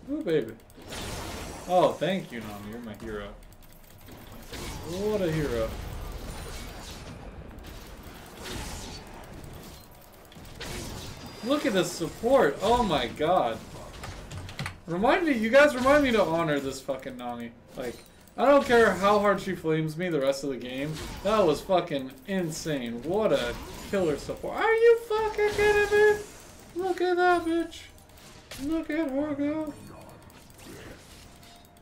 Ooh, baby. Oh, thank you, Nami. You're my hero. What a hero. Look at the support. Oh my god. You guys remind me to honor this fucking Nami. Like, I don't care how hard she flames me the rest of the game. That was fucking insane. What a killer support. Are you fucking kidding me? Look at that bitch. Look at her go.